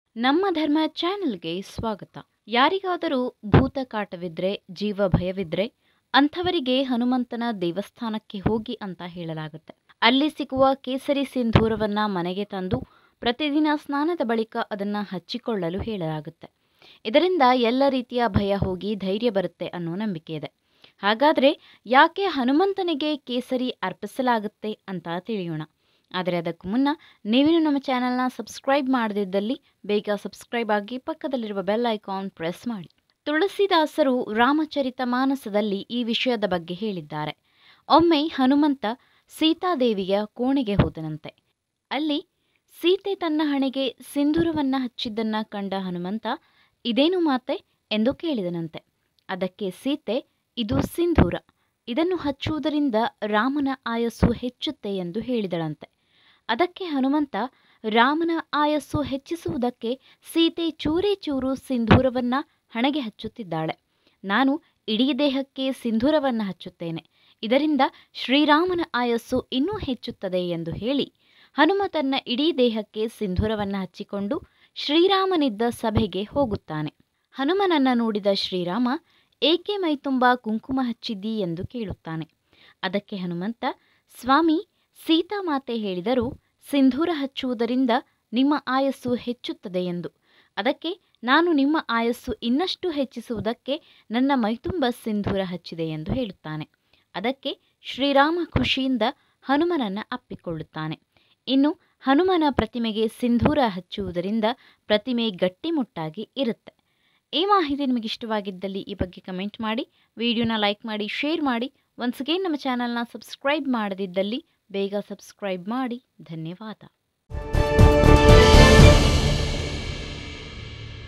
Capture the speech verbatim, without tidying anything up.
ನಮ್ಮ ಧರ್ಮ ಚಾನೆಲ್ಗೆ ಸ್ವಾಗತ. ಯಾರಿಗಾದರೂ ಭೂತ ಕಾಟವಿದ್ರೆ, ಜೀವ ಭಯವಿದ್ರೆ ಅಂಥವರಿಗೆ ಹನುಮಂತನ ದೇವಸ್ಥಾನಕ್ಕೆ ಹೋಗಿ ಅಂತ ಹೇಳಲಾಗುತ್ತೆ. ಅಲ್ಲಿ ಸಿಗುವ ಕೇಸರಿ ಸಿಂಧೂರವನ್ನ ಮನೆಗೆ ತಂದು ಪ್ರತಿದಿನ ಸ್ನಾನದ ಬಳಿಕ ಅದನ್ನ ಹಚ್ಚಿಕೊಳ್ಳಲು ಹೇಳಲಾಗುತ್ತೆ. ಇದರಿಂದ ಎಲ್ಲ ರೀತಿಯ ಭಯ ಹೋಗಿ ಧೈರ್ಯ ಬರುತ್ತೆ ಅನ್ನೋ ನಂಬಿಕೆ ಇದೆ. ಹಾಗಾದ್ರೆ ಯಾಕೆ ಹನುಮಂತನಿಗೆ ಕೇಸರಿ ಅರ್ಪಿಸಲಾಗುತ್ತೆ ಅಂತ ತಿಳಿಯೋಣ. ಆದರೆ ಅದಕ್ಕೂ ಮುನ್ನ ನೀವೇನು ನಮ್ಮ ಚಾನೆಲ್ನ ಸಬ್ಸ್ಕ್ರೈಬ್ ಮಾಡದಿದ್ದಲ್ಲಿ ಬೇಗ ಸಬ್ಸ್ಕ್ರೈಬ್ ಆಗಿ ಪಕ್ಕದಲ್ಲಿರುವ ಬೆಲ್ ಐಕಾನ್ ಪ್ರೆಸ್ ಮಾಡಿ. ತುಳಸಿದಾಸರು ರಾಮಚರಿತ ಮಾನಸದಲ್ಲಿ ಈ ವಿಷಯದ ಬಗ್ಗೆ ಹೇಳಿದ್ದಾರೆ. ಒಮ್ಮೆ ಹನುಮಂತ ಸೀತಾದೇವಿಯ ಕೋಣೆಗೆ ಹೋದನಂತೆ. ಅಲ್ಲಿ ಸೀತೆ ತನ್ನ ಹಣೆಗೆ ಸಿಂಧೂರವನ್ನ ಹಚ್ಚಿದ್ದನ್ನ ಕಂಡ ಹನುಮಂತ ಇದೇನು ಮಾತೆ ಎಂದು ಕೇಳಿದನಂತೆ. ಅದಕ್ಕೆ ಸೀತೆ, ಇದು ಸಿಂಧೂರ, ಇದನ್ನು ಹಚ್ಚುವುದರಿಂದ ರಾಮನ ಆಯಸ್ಸು ಹೆಚ್ಚುತ್ತೆ ಎಂದು ಹೇಳಿದಳಂತೆ. ಅದಕ್ಕೆ ಹನುಮಂತ, ರಾಮನ ಆಯಸ್ಸು ಹೆಚ್ಚಿಸುವುದಕ್ಕೆ ಸೀತೆ ಚೂರೇ ಚೂರು ಸಿಂಧೂರವನ್ನ ಹಣೆಗೆ ಹಚ್ಚುತ್ತಿದ್ದಾಳೆ. ನಾನು ಇಡೀ ದೇಹಕ್ಕೆ ಸಿಂಧೂರವನ್ನ ಹಚ್ಚುತ್ತೇನೆ, ಇದರಿಂದ ಶ್ರೀರಾಮನ ಆಯಸ್ಸು ಇನ್ನೂ ಹೆಚ್ಚುತ್ತದೆ ಎಂದು ಹೇಳಿ ಹನುಮ ತನ್ನ ಇಡೀ ದೇಹಕ್ಕೆ ಸಿಂಧೂರವನ್ನ ಹಚ್ಚಿಕೊಂಡು ಶ್ರೀರಾಮನಿದ್ದ ಸಭೆಗೆ ಹೋಗುತ್ತಾನೆ. ಹನುಮನನ್ನ ನೋಡಿದ ಶ್ರೀರಾಮ, ಏಕೆ ಮೈತುಂಬ ಕುಂಕುಮ ಹಚ್ಚಿದ್ದೀ ಎಂದು ಕೇಳುತ್ತಾನೆ. ಅದಕ್ಕೆ ಹನುಮಂತ, ಸ್ವಾಮಿ, ಸೀತಾಮಾತೆ ಹೇಳಿದರು ಸಿಂಧೂರ ಹಚ್ಚುವುದರಿಂದ ನಿಮ್ಮ ಆಯಸ್ಸು ಹೆಚ್ಚುತ್ತದೆ ಎಂದು. ಅದಕ್ಕೆ ನಾನು ನಿಮ್ಮ ಆಯಸ್ಸು ಇನ್ನಷ್ಟು ಹೆಚ್ಚಿಸುವುದಕ್ಕೆ ನನ್ನ ಮೈತುಂಬ ಸಿಂಧೂರ ಹಚ್ಚಿದೆ ಎಂದು ಹೇಳುತ್ತಾನೆ. ಅದಕ್ಕೆ ಶ್ರೀರಾಮ ಖುಷಿಯಿಂದ ಹನುಮನನ್ನ ಅಪ್ಪಿಕೊಳ್ಳುತ್ತಾನೆ. ಇನ್ನು ಹನುಮನ ಪ್ರತಿಮೆಗೆ ಸಿಂಧೂರ ಹಚ್ಚುವುದರಿಂದ ಪ್ರತಿಮೆ ಗಟ್ಟಿಮುಟ್ಟಾಗಿ ಇರುತ್ತೆ. ಈ ಮಾಹಿತಿ ನಿಮಗೆ ಇಷ್ಟವಾಗಿದ್ದಲ್ಲಿ ಈ ಬಗ್ಗೆ ಕಮೆಂಟ್ ಮಾಡಿ, ವಿಡಿಯೋನ ಲೈಕ್ ಮಾಡಿ, ಶೇರ್ ಮಾಡಿ. ಒನ್ಸ್ ಅಗೇನ್ ನಮ್ಮ ಚಾನಲ್ನ ಸಬ್ಸ್ಕ್ರೈಬ್ ಮಾಡದಿದ್ದಲ್ಲಿ ಬೇಗ ಸಬ್ಸ್ಕ್ರೈಬ್ ಮಾಡಿ. ಧನ್ಯವಾದ.